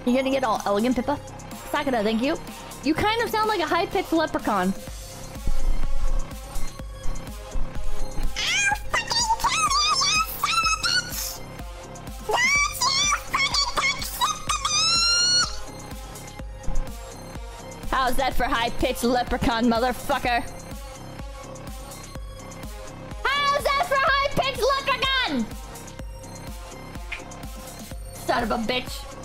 You're gonna get all elegant, Pippa? Sakura, thank you. You kind of sound like a high-pitched leprechaun. How's that for high-pitched leprechaun, motherfucker? How's that for high-pitched leprechaun? Son of a bitch.